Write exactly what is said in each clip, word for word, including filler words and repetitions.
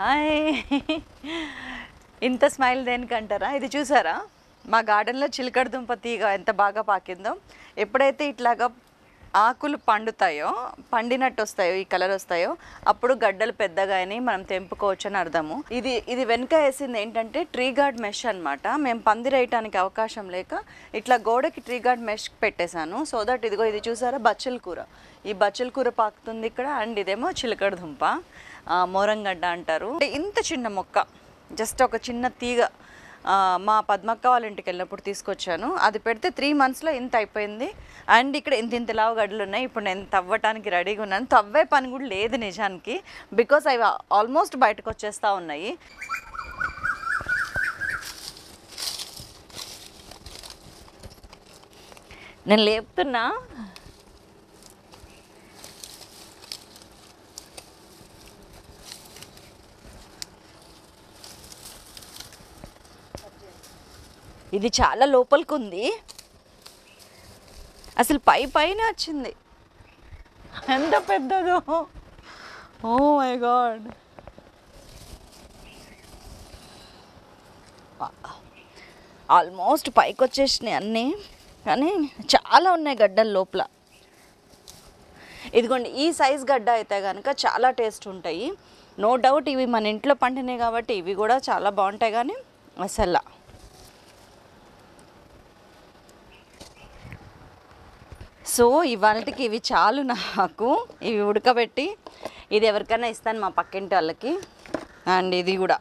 Hi. ఇంత smile దేనికంటారా? ఇది చూసారా, మా గార్డెన్లో చిలకడ దుంప తీగ ఎంత బాగా పాకిందో. ఎప్పుడైతే ఇట్లాగా ఆకులు పండుతాయో, పండినట్టు వస్తాయో, ఈ కలర్ వస్తాయో, అప్పుడు గడ్డలు పెద్దగా అయినాయి, మనం తెంపుకోవచ్చు అని అర్థము. ఇది ఇది వెనుక వేసింది ఏంటంటే ట్రీ గార్డ్ మెష్ అనమాట. మేము పందిరేయటానికి అవకాశం లేక ఇట్లా గోడకి ట్రీ గార్డ్ మెష్ పెట్టేశాను. సో దట్ ఇదిగో ఇది చూసారా బచ్చల కూర, ఈ బచ్చల కూర పాకుతుంది ఇక్కడ. అండ్ ఇదేమో చిలకడ దుంప, మోరంగడ్డ అంటారు. ఇంత చిన్న మొక్క, జస్ట్ ఒక చిన్న తీగ మా పద్మక్క వాళ్ళ ఇంటికి వెళ్ళినప్పుడు తీసుకొచ్చాను. అది పెడితే త్రీ మంత్స్లో ఇంత అయిపోయింది. అండ్ ఇక్కడ ఇంత ఇంత లావు గడ్డలు ఉన్నాయి. ఇప్పుడు నేను తవ్వటానికి రెడీగా ఉన్నాను. తవ్వే పని కూడా లేదు నిజానికి, బికాస్ అవి ఆల్మోస్ట్ బయటకు వచ్చేస్తూ ఉన్నాయి. నేను లేపుతున్నా. ఇది చాలా లోపలికి ఉంది, అసలు పై పైన వచ్చింది. ఎంత పెద్దదో, ఓ మై గాడ్. ఆల్మోస్ట్ పైకి వచ్చేసినాయి అన్నీ, కానీ చాలా ఉన్నాయి గడ్డల లోపల. ఇదిగోండి, ఈ సైజ్ గడ్డ అయితే కనుక చాలా టేస్ట్ ఉంటాయి. నో డౌట్ ఇవి మన ఇంట్లో పండినాయి కాబట్టి ఇవి కూడా చాలా బాగుంటాయి. కానీ అసలు సో ఇవాళకి ఇవి చాలు నాకు. ఇవి ఉడకబెట్టి ఇది ఎవరికైనా ఇస్తాను మా పక్కింటి వాళ్ళకి. అండ్ ఇది కూడా,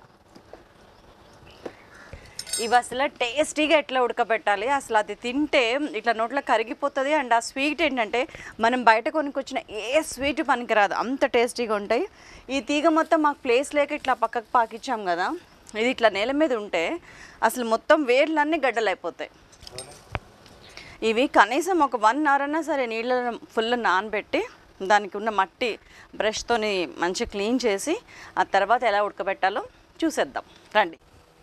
ఇవి అసలు టేస్టీగా ఎట్లా ఉడకబెట్టాలి, అసలు అది తింటే ఇట్లా నోట్లో కరిగిపోతుంది. అండ్ ఆ స్వీట్ ఏంటంటే మనం బయట కొనుక్కొచ్చిన ఏ స్వీట్ పనికిరాదు, అంత టేస్టీగా ఉంటాయి. ఈ తీగ మొత్తం మాకు ప్లేస్ లేక ఇట్లా పక్కకు పాకిచ్చాం కదా, ఇది ఇట్లా నేల మీద ఉంటే అసలు మొత్తం వేర్లన్నీ గడ్డలు అయిపోతాయి. ఇవి కనీసం ఒక వన్ అవర్ అన్నా సరే నీళ్ళలో ఫుల్ నానబెట్టి దానికి ఉన్న మట్టి బ్రష్తోని మంచిగా క్లీన్ చేసి ఆ తర్వాత ఎలా ఉడకబెట్టాలో చూసేద్దాం రండి.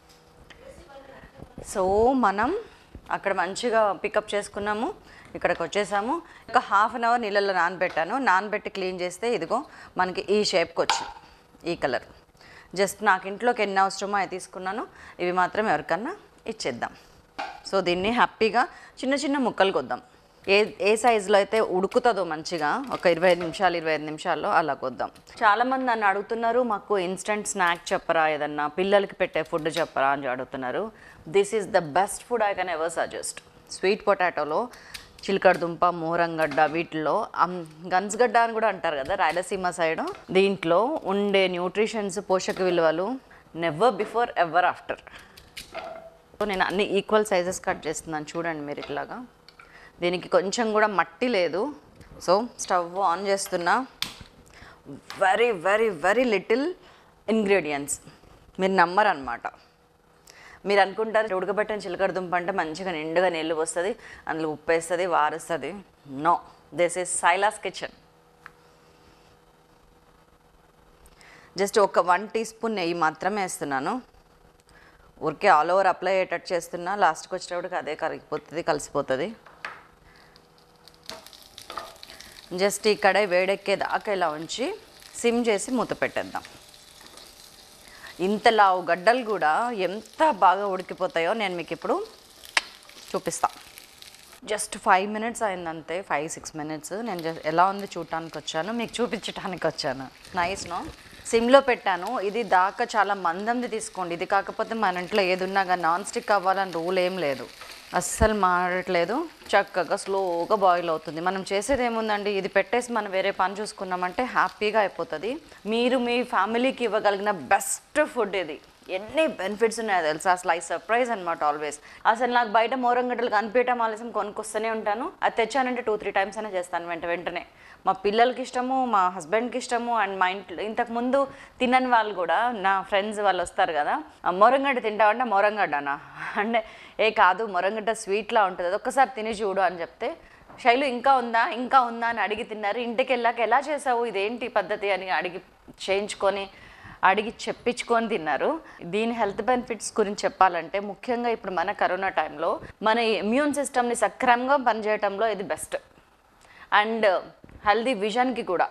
సో మనం అక్కడ మంచిగా పికప్ చేసుకున్నాము, ఇక్కడికి వచ్చేసాము. ఒక హాఫ్ అన్ అవర్ నీళ్ళలో నానబెట్టాను. నానబెట్టి క్లీన్ చేస్తే ఇదిగో మనకి ఈ షేప్కి వచ్చింది, ఈ కలర్. జస్ట్ నాకు ఇంట్లోకి ఎన్ని అవసరమో అవి తీసుకున్నాను. ఇవి మాత్రం ఎవరికన్నా ఇచ్చేద్దాం. సో దీన్ని హ్యాపీగా చిన్న చిన్న ముక్కలు కొద్దాం. ఏ ఏ సైజులో అయితే ఉడుకుతుందో మంచిగా, ఒక ఇరవై ఐదు నిమిషాలు ఇరవై ఐదు నిమిషాల్లో అలా కొద్దాం. చాలామంది నన్ను అడుగుతున్నారు, మాకు ఇన్స్టెంట్ స్నాక్ చెప్పరా, ఏదన్నా పిల్లలకి పెట్టే ఫుడ్ చెప్పరా అని అడుగుతున్నారు. This is the best food I can ever suggest. Sweet పొటాటోలో చిలకడ దుంప, మోరంగడ్డ, వీటిలో గన్స్గడ్డ అని కూడా అంటారు కదా రాయలసీమ సైడ్, దీంట్లో ఉండే న్యూట్రిషన్స్, పోషక విలువలు నెవర్ బిఫోర్ ఎవర్ ఆఫ్టర్. నేను అన్ని ఈక్వల్ సైజెస్ కట్ చేస్తున్నాను చూడండి మీరు ఇట్లాగా. దీనికి కొంచెం కూడా మట్టి లేదు. సో స్టవ్ ఆన్ చేస్తున్నా. Very very very little ingredients, మీరు నమ్మరు అనమాట. మీరు అనుకుంటారు ఉడకబెట్టిన చిలకడ దుంప అంటే మంచిగా నిండుగా నీళ్ళు వస్తుంది, అందులో ఉప్పు వేస్తుంది, వారుస్తుంది. No, this is Saila's kitchen. Just ఒక వన్ టీ స్పూన్ నెయ్యి మాత్రమే వేస్తున్నాను. ఊరికే ఆల్ ఓవర్ అప్లై అయ్యేటట్టు చేస్తున్నా. లాస్ట్కి వచ్చేటప్పటికి అదే కరిగిపోతుంది, కలిసిపోతుంది. జస్ట్ ఇక్కడ వేడెక్కేదాకా ఇలా ఉంచి సిమ్ చేసి మూత పెట్టేద్దాం. ఇంతలావు గడ్డలు కూడా ఎంత బాగా ఉడికిపోతాయో నేను మీకు ఇప్పుడు చూపిస్తాను. జస్ట్ ఫైవ్ మినిట్స్ అయిందంతే, ఫైవ్ సిక్స్ మినిట్స్. నేను జస్ట్ ఎలా ఉంది చూడటానికి వచ్చాను, మీకు చూపించడానికి వచ్చాను. Nice no. సిమ్లో పెట్టాను. ఇది దాకా చాలా మందంది తీసుకోండి. ఇది కాకపోతే మన ఇంట్లో ఏది ఉన్నా కానీ నాన్ స్టిక్ అవ్వాలని రూల్ ఏం లేదు, అస్సలు మారట్లేదు. చక్కగా స్లోగా బాయిల్ అవుతుంది. మనం చేసేది ఏముందండి, ఇది పెట్టేసి మనం వేరే పని చూసుకున్నామంటే హ్యాపీగా అయిపోతుంది. మీరు మీ ఫ్యామిలీకి ఇవ్వగలిగిన బెస్ట్ ఫుడ్ ఇది. ఎన్ని బెనిఫిట్స్ ఉన్నాయో తెలుసా, అసలు ఐ సర్ప్రైజ్ అనమాట ఆల్వేస్. అసలు నాకు బయట మోరంగడ్డలు కనిపించడం ఆలస్యం కొనుక్కొస్తూనే ఉంటాను. అది తెచ్చానంటే టూ త్రీ టైమ్స్ అయినా చేస్తాను వెంట వెంటనే. మా పిల్లలకి ఇష్టము, మా హస్బెండ్కి ఇష్టము. అండ్ మా ఇంట్లో ఇంతకుముందు తినని వాళ్ళు కూడా, నా ఫ్రెండ్స్ వాళ్ళు వస్తారు కదా, మోరంగడ్డ తింటామంటే మోరంగడ్డనా అంటే ఏ కాదు మోరంగడ్డ స్వీట్లా ఉంటుంది, అది ఒక్కసారి తిని చూడు అని చెప్తే శైలు ఇంకా ఉందా ఇంకా ఉందా అని అడిగి తిన్నారు. ఇంటికి వెళ్ళాక ఎలా చేసావు, ఇదేంటి పద్ధతి అని అడిగి చేయించుకొని అడిగి చెప్పించుకొని తిన్నారు. దీని హెల్త్ బెనిఫిట్స్ గురించి చెప్పాలంటే ముఖ్యంగా ఇప్పుడు మన కరోనా టైంలో మన ఇమ్యూన్ సిస్టమ్ని సక్రమంగా పనిచేయటంలో ఇది బెస్ట్. అండ్ హెల్దీ విజన్కి కూడా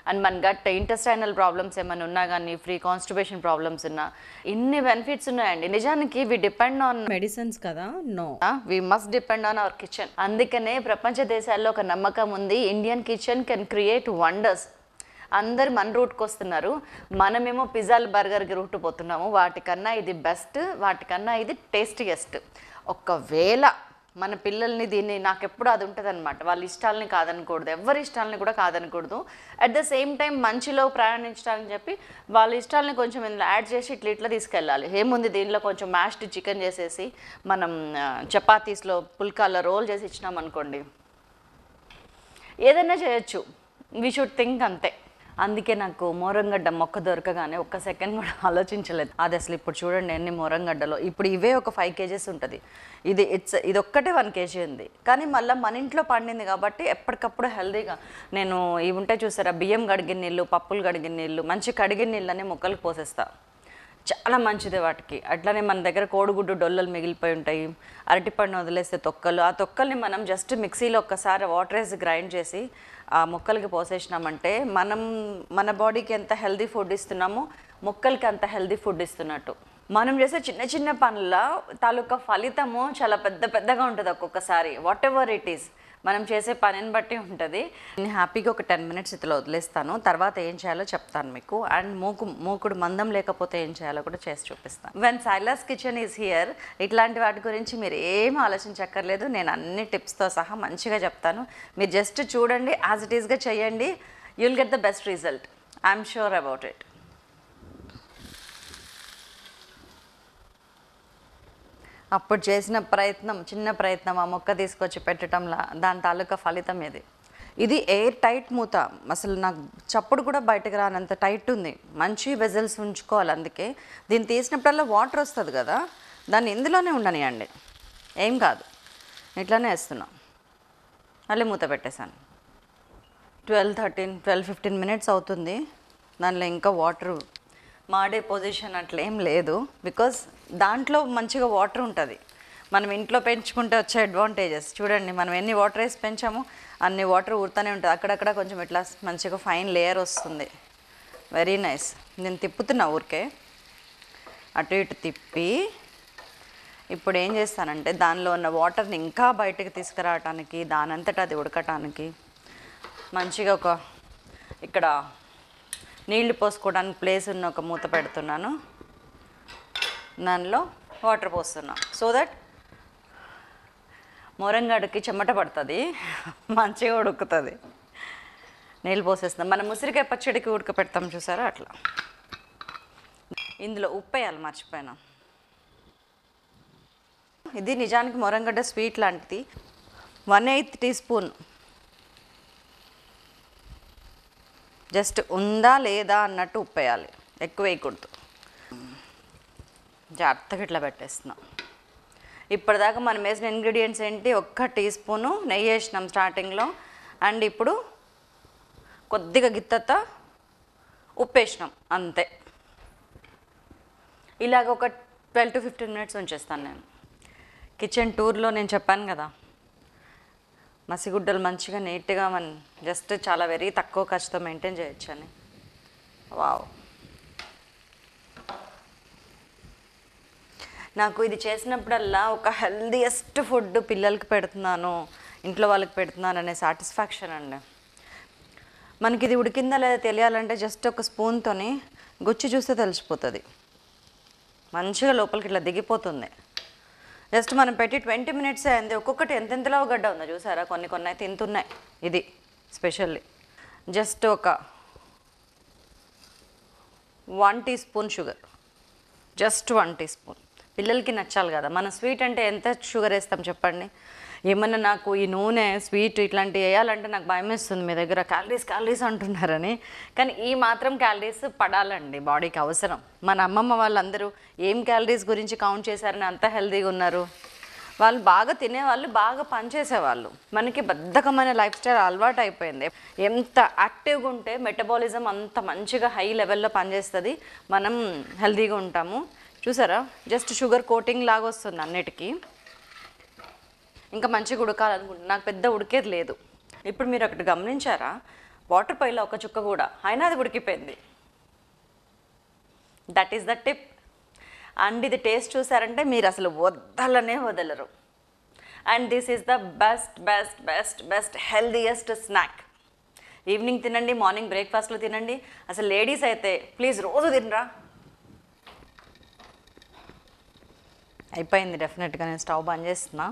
అండ్ మన గట్ ఇంటెస్టైనల్ ప్రాబ్లమ్స్ ఏమైనా ఉన్నా కానీ, ఫ్రీ కాన్స్టిపేషన్ ప్రాబ్లమ్స్ ఉన్నా, ఇన్ని బెనిఫిట్స్ ఉన్నాయండి. నిజానికి వి డిపెండ్ ఆన్ మెడిసిన్స్ కదా, no we must depend on our kitchen. అందుకనే ప్రపంచ దేశాల్లో ఒక నమ్మకం ఉంది, Indian kitchen can create wonders. అందరు మన రూట్కి వస్తున్నారు, మనమేమో పిజ్జాలు బర్గర్కి రూట్ పోతున్నాము. వాటికన్నా ఇది బెస్ట్, వాటికన్నా ఇది టేస్టీయెస్ట్. ఒకవేళ మన పిల్లల్ని దీన్ని, నాకు ఎప్పుడు అది ఉంటుంది అనమాట, వాళ్ళ ఇష్టాలని కాదనకూడదు, ఎవరి ఇష్టాలని కూడా కాదనకూడదు. అట్ ద సేమ్ టైం మంచిలో ప్రయాణించడానికి చెప్పి వాళ్ళ ఇష్టాలని కొంచెం ఇందులో యాడ్ చేసి ఇట్లా ఇట్లా తీసుకెళ్ళాలి. ఏముంది దీనిలో కొంచెం మ్యాష్డ్ చికెన్ చేసేసి మనం చపాతీస్లో పుల్కాల్లో రోల్ చేసి ఇచ్చినాం అనుకోండి, ఏదైనా చేయొచ్చు. వీ షుడ్ థింక్ అంతే. అందుకే నాకు మోరంగడ్డ మొక్క దొరకగానే ఒక్క సెకండ్ కూడా ఆలోచించలేదు. అది అసలు ఇప్పుడు చూడండి ఎన్ని మోరంగడ్డలో, ఇప్పుడు ఇవే ఒక ఫైవ్ కేజెస్ ఉంటుంది, ఇది ఇట్స్ ఇది ఒక్కటే వన్ కేజీ ఉంది. కానీ మళ్ళీ మన ఇంట్లో పండింది కాబట్టి ఎప్పటికప్పుడు హెల్దీగా నేను ఇవి ఉంటే చూసారా, బియ్యం కడిగిన నీళ్ళు, పప్పులు కడిగిన నీళ్ళు, మంచి కడిగిన నీళ్ళని మొక్కలకు పోసేస్తా, చాలా మంచిది వాటికి. అట్లానే మన దగ్గర కోడిగుడ్డు డొల్లలు మిగిలిపోయి ఉంటాయి, అరటిపండు వదిలేస్తే తొక్కలు, ఆ తొక్కల్ని మనం జస్ట్ మిక్సీలో ఒక్కసారి వాటర్ వేసి గ్రైండ్ చేసి ఆ మొక్కలకి పోసేసినామంటే మనం మన బాడీకి ఎంత హెల్దీ ఫుడ్ ఇస్తున్నామో మొక్కలకి అంత హెల్దీ ఫుడ్ ఇస్తున్నట్టు. మనం చేసే చిన్న చిన్న పనుల తాలూకా ఫలితము చాలా పెద్ద పెద్దగా ఉంటుంది ఒక్కొక్కసారి. వాట్ ఎవర్ ఇట్ ఈస్, మనం చేసే పనిని బట్టి ఉంటుంది. నేను హ్యాపీగా ఒక టెన్ మినిట్స్ ఇట్లా వదిలేస్తాను, తర్వాత ఏం చేయాలో చెప్తాను మీకు. అండ్ మూకు మూకుడు మందం లేకపోతే ఏం చేయాలో కూడా చేసి చూపిస్తాను. When Saila's kitchen is here, ఇట్లాంటి వాటి గురించి మీరు ఏం ఆలోచించక్కర్లేదు, నేను అన్ని టిప్స్తో సహా మంచిగా చెప్తాను. మీరు జస్ట్ చూడండి, యాజ్ ఇట్ ఈస్గా చేయండి, you will get the best result, I'm sure about it. అప్పుడు చేసిన ప్రయత్నం, చిన్న ప్రయత్నం, ఆ మొక్క తీసుకొచ్చి పెట్టడంలా దాని తాలూకా ఫలితం ఇది. ఇది ఎయిర్ టైట్ మూత, అసలు నాకు చప్పుడు కూడా బయటకు రానంత టైట్ ఉంది. మంచి వెజల్స్ ఉంచుకోవాలి. అందుకే దీన్ని తీసినప్పుడల్లా వాటర్ వస్తుంది కదా, దాన్ని ఇందులోనే ఉండనియండి, ఏం కాదు. ఇట్లానే వేస్తున్నాం, మళ్ళీ మూత పెట్టేశాను. Twelve thirteen twelve fifteen minutes అవుతుంది. దానిలో ఇంకా వాటర్ మాడే పొజిషన్ అట్లేం లేదు, బికాజ్ దాంట్లో మంచిగా వాటర్ ఉంటుంది. మనం ఇంట్లో పెంచుకుంటే వచ్చే అడ్వాంటేజెస్ చూడండి, మనం ఎన్ని వాటర్ వేసి పెంచామో అన్ని వాటర్ ఊరుతూనే ఉంటుంది. అక్కడక్కడ కొంచెం ఇట్లా మంచిగా ఫైన్ లేయర్ వస్తుంది. Very nice. నేను తిప్పుతున్నా ఊరికే, అటు ఇటు తిప్పి. ఇప్పుడు ఏం చేస్తానంటే దానిలో ఉన్న వాటర్ని ఇంకా బయటకు తీసుకురావటానికి, దానంతటా అది ఉడకటానికి మంచిగా ఒక ఇక్కడ నీళ్లు పోసుకోవడానికి ప్లేస్ ఉన్న ఒక మూత పెడుతున్నాను, దానిలో వాటర్ పోస్తున్నా, సో దట్ మోరంగడ్డకి చెమట పడుతుంది, మంచిగా ఉడుకుతుంది. నీళ్ళు పోసేస్తున్నాం. మనం ఉసిరికాయ పచ్చడికి ఉడక పెడతాం చూసారా, అట్లా. ఇందులో ఉప్పు వేయాలి, మర్చిపోయినా. ఇది నిజానికి మోరంగడ్డ స్వీట్ లాంటిది. One eighth teaspoon just ఉందా లేదా అన్నట్టు ఉప్పు వేయాలి, ఎక్కువ వేయకూడదు. జాగ్రత్తగా ఇట్లా పెట్టేస్తున్నాం. ఇప్పటిదాకా మనం వేసిన ఇంగ్రీడియంట్స్ ఏంటి, ఒక్క టీ స్పూను నెయ్యి వేసినాం స్టార్టింగ్లో, అండ్ ఇప్పుడు కొద్దిగా గిత్తత ఉప్పు వేసినాం, అంతే. ఇలాగ ఒక ట్వెల్వ్ టు ఫిఫ్టీన్ మినిట్స్ ఉంచేస్తాను నేను. కిచెన్ టూర్లో నేను చెప్పాను కదా, మసిగుడ్డలు మంచిగా నీట్గా మన జస్ట్ చాలా వెరీ తక్కువ ఖర్చుతో మెయింటైన్ చేయొచ్చు అని. వావ్. నాకు ఇది చేసినప్పుడల్లా ఒక హెల్దీయెస్ట్ ఫుడ్ పిల్లలకి పెడుతున్నాను, ఇంట్లో వాళ్ళకి పెడుతున్నాను అనే సాటిస్ఫాక్షన్ అండి. మనకి ఇది ఉడికిందా లేదా తెలియాలంటే జస్ట్ ఒక స్పూన్తోని గుచ్చి చూస్తే తెలిసిపోతుంది, మంచిగా లోపలికి ఇట్లా దిగిపోతుంది. జస్ట్ మనం పెట్టి ట్వంటీ మినిట్స్ అయింది. ఒక్కొక్కటి ఎంతెంతలో గడ్డ ఉందో చూసారా, కొన్ని కొన్ని అయితే తింటున్నాయి. ఇది స్పెషల్లీ జస్ట్ ఒక one teaspoon sugar, just one teaspoon. పిల్లలకి నచ్చాలి కదా, మనం స్వీట్ అంటే ఎంత షుగర్ వేస్తాం చెప్పండి. ఏమన్నా నాకు ఈ నూనె స్వీట్ ఇట్లాంటివి వేయాలంటే నాకు భయం వేస్తుంది, మీ దగ్గర క్యాలరీస్ క్యాలరీస్ అంటున్నారని. కానీ ఈ మాత్రం క్యాలరీస్ పడాలండి, బాడీకి అవసరం. మన అమ్మమ్మ వాళ్ళందరూ ఏం క్యాలరీస్ గురించి కౌంట్ చేశారని అంత హెల్తీగా ఉన్నారు. వాళ్ళు బాగా తినేవాళ్ళు, బాగా పనిచేసేవాళ్ళు. మనకి బద్ధకమైన లైఫ్ స్టైల్ అలవాటు అయిపోయింది. ఎంత యాక్టివ్గా ఉంటే మెటబాలిజం అంత మంచిగా హై లెవెల్లో పనిచేస్తుంది, మనం హెల్తీగా ఉంటాము. చూసారా, జస్ట్ షుగర్ కోటింగ్ లాగా వస్తుంది అన్నిటికీ. ఇంకా మంచిగా ఉడకాలనుకుంటున్నాను, నాకు పెద్ద ఉడికేది లేదు. ఇప్పుడు మీరు ఒకటి గమనించారా, వాటర్ పైలో ఒక చుక్క కూడా, అయినా అది ఉడికిపోయింది. That is the tip. And ఇది టేస్ట్ చూసారంటే మీరు అసలు వదలనే వదలరు. And this is the best best best best healthiest snack. Evening తినండి, మార్నింగ్ బ్రేక్ఫాస్ట్లో తినండి. అసలు లేడీస్ అయితే ప్లీజ్ రోజు తినరా. అయిపోయింది డెఫినెట్గా. నేను స్టవ్ బంద్ చేస్తున్నా.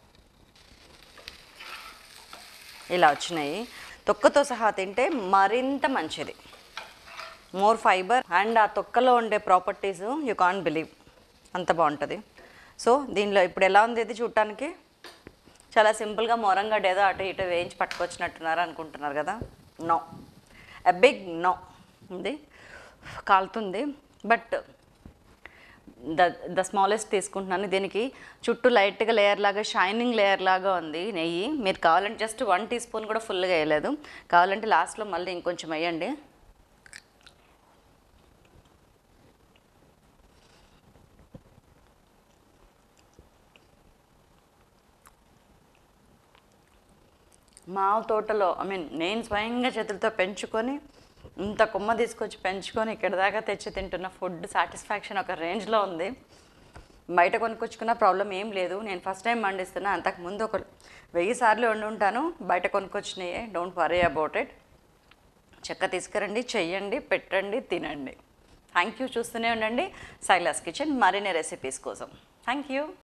ఇలా వచ్చినాయి. తొక్కతో సహా తింటే మరింత మంచిది, మోర్ ఫైబర్. అండ్ ఆ తొక్కలో ఉండే ప్రాపర్టీస్ యూ కాంట్ బిలీవ్, అంత బాగుంటుంది. సో దీనిలో ఇప్పుడు ఎలా ఉంది ఇది చూడటానికి? చాలా సింపుల్గా మొరంగడ్డ ఏదో అటు ఇటు వేయించి పట్టుకొచ్చినట్టున్నారు అనుకుంటున్నారు కదా. No, a big no. ఉంది, కాలుతుంది. బట్ ద ద స్మాలెస్ట్ తీసుకుంటున్నాను. దీనికి చుట్టూ లైట్గా లేయర్ లాగా, షైనింగ్ లేయర్ లాగా ఉంది నెయ్యి. మీరు కావాలంటే జస్ట్ వన్ టీ స్పూన్ కూడా ఫుల్గా వేయలేదు, కావాలంటే లాస్ట్లో మళ్ళీ ఇంకొంచెం వేయండి. మా తోటలో, ఐ మీన్ నేను స్వయంగా చేతులతో పెంచుకొని, ఇంత కొమ్మ తీసుకొచ్చి పెంచుకొని ఇక్కడ దాకా తెచ్చి తింటున్న ఫుడ్ సాటిస్ఫాక్షన్ ఒక రేంజ్లో ఉంది. బయట కొనుక్కొచ్చుకున్న ప్రాబ్లం ఏం లేదు. నేను ఫస్ట్ టైం పండిస్తున్నా, అంతకుముందు ఒక వెయ్యి సార్లు వండి ఉంటాను బయట కొనుక్కొచ్చినాయే. Don't worry about it. చెక్క తీసుకురండి, చెయ్యండి, పెట్టండి, తినండి. Thank you. చూస్తూనే ఉండండి శైలాస్ కిచెన్ మరిన్ని రెసిపీస్ కోసం. Thank you.